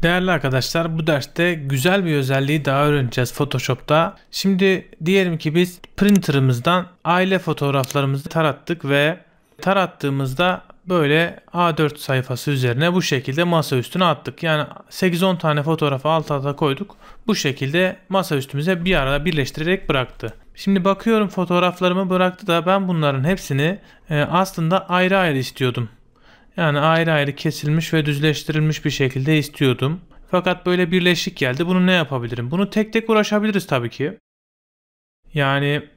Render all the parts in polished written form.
Değerli arkadaşlar, bu derste güzel bir özelliği daha öğreneceğiz Photoshop'ta. Şimdi diyelim ki biz printer'ımızdan aile fotoğraflarımızı tarattık ve tarattığımızda böyle A4 sayfası üzerine bu şekilde masa üstüne attık. Yani 8-10 tane fotoğrafı alt alta koyduk. Bu şekilde masa üstümüze bir arada birleştirerek bıraktı. Şimdi bakıyorum fotoğraflarımı bıraktı da ben bunların hepsini aslında ayrı ayrı istiyordum. Yani ayrı ayrı kesilmiş ve düzleştirilmiş bir şekilde istiyordum. Fakat böyle birleşik geldi. Bunu ne yapabilirim? Bunu tek tek uğraşabiliriz tabii ki. Yani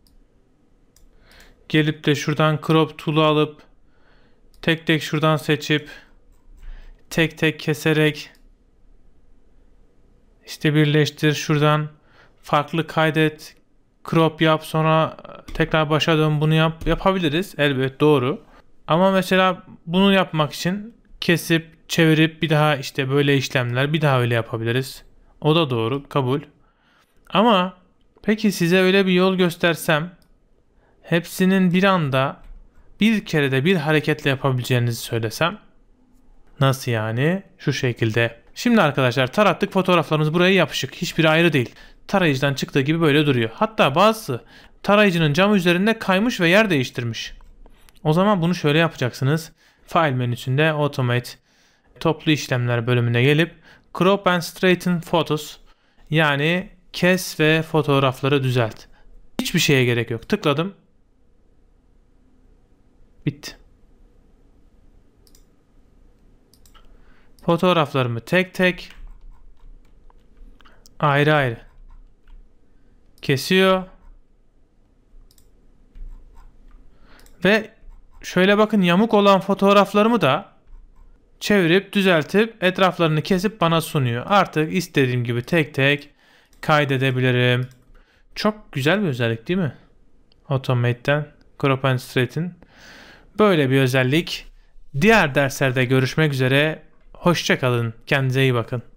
gelip de şuradan crop tool'u alıp tek tek şuradan seçip tek tek keserek işte birleştir, şuradan farklı kaydet, crop yap, sonra tekrar başa dön, bunu yapabiliriz. Elbet doğru. Ama mesela bunu yapmak için kesip çevirip bir daha işte böyle işlemler bir daha öyle yapabiliriz. O da doğru, kabul. Ama peki size öyle bir yol göstersem hepsinin bir anda bir kerede bir hareketle yapabileceğinizi söylesem, nasıl yani? Şu şekilde. Şimdi arkadaşlar tarattık, fotoğraflarımız buraya yapışık. Hiçbiri ayrı değil. Tarayıcıdan çıktığı gibi böyle duruyor. Hatta bazısı tarayıcının camı üzerinde kaymış ve yer değiştirmiş. O zaman bunu şöyle yapacaksınız. File menüsünde Automate toplu işlemler bölümüne gelip Crop and Straighten Photos, yani kes ve fotoğrafları düzelt. Hiçbir şeye gerek yok. Tıkladım. Bitti. Fotoğraflarımı tek tek ayrı ayrı kesiyor. Ve şöyle bakın, yamuk olan fotoğraflarımı da çevirip düzeltip etraflarını kesip bana sunuyor. Artık istediğim gibi tek tek kaydedebilirim. Çok güzel bir özellik değil mi? Automate'den Crop and Straighten. Böyle bir özellik. Diğer derslerde görüşmek üzere. Hoşça kalın. Kendinize iyi bakın.